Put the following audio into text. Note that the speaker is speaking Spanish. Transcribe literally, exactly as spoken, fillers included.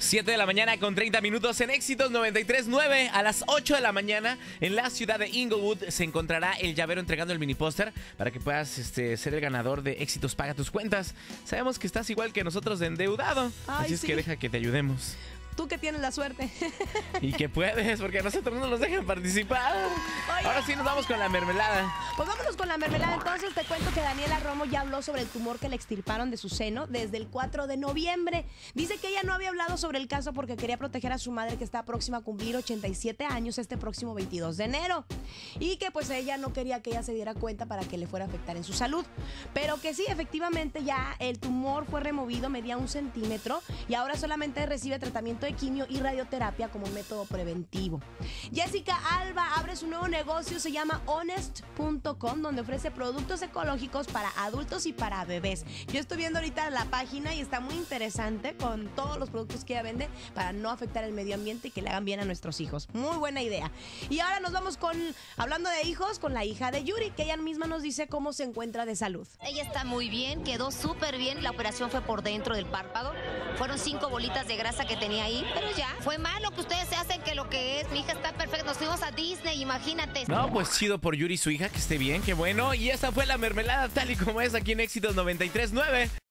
siete de la mañana con treinta minutos en Éxitos noventa y tres punto nueve. A las ocho de la mañana en la ciudad de Inglewood se encontrará el llavero entregando el mini póster para que puedas este, ser el ganador de Éxitos Paga Tus Cuentas. Sabemos que estás igual que nosotros de endeudado, Ay, así es sí. que deja que te ayudemos. Tú que tienes la suerte. Y que puedes, porque a nosotros no nos dejan participar. Oye. Ahora sí nos vamos con la mermelada. Pues vámonos con la mermelada. Entonces te cuento que Daniela Romo ya habló sobre el tumor que le extirparon de su seno desde el cuatro de noviembre. Dice que ella no había hablado sobre el caso porque quería proteger a su madre, que está próxima a cumplir ochenta y siete años este próximo veintidós de enero. Y que pues ella no quería que ella se diera cuenta para que le fuera a afectar en su salud. Pero que sí, efectivamente ya el tumor fue removido, medía un centímetro y ahora solamente recibe tratamiento de quimio y radioterapia como método preventivo. Jessica Alba abre su nuevo negocio, se llama honest punto com, donde ofrece productos ecológicos para adultos y para bebés. Yo estoy viendo ahorita la página y está muy interesante con todos los productos que ella vende para no afectar el medio ambiente y que le hagan bien a nuestros hijos. Muy buena idea. Y ahora nos vamos con, hablando de hijos, con la hija de Yuri, que ella misma nos dice cómo se encuentra de salud. Ella está muy bien, quedó súper bien. La operación fue por dentro del párpado. Fueron cinco bolitas de grasa que tenía ahí, pero ya. Fue más lo que ustedes se hacen que lo que es. Mi hija está perfecta. Nos fuimos a Disney, imagínate. No, pues chido por Yuri y su hija, que esté bien, qué bueno. Y esa fue la mermelada tal y como es aquí en Éxitos noventa y tres punto nueve.